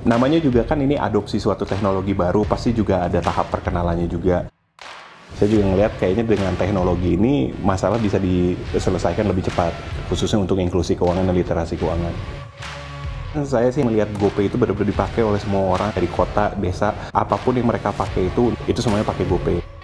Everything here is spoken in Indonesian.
Namanya juga kan ini adopsi suatu teknologi baru, pasti juga ada tahap perkenalannya juga. Saya juga ngelihat kayaknya dengan teknologi ini masalah bisa diselesaikan lebih cepat, khususnya untuk inklusi keuangan dan literasi keuangan. Saya sih melihat GoPay itu benar-benar dipakai oleh semua orang dari kota, desa, apapun yang mereka pakai itu semuanya pakai GoPay.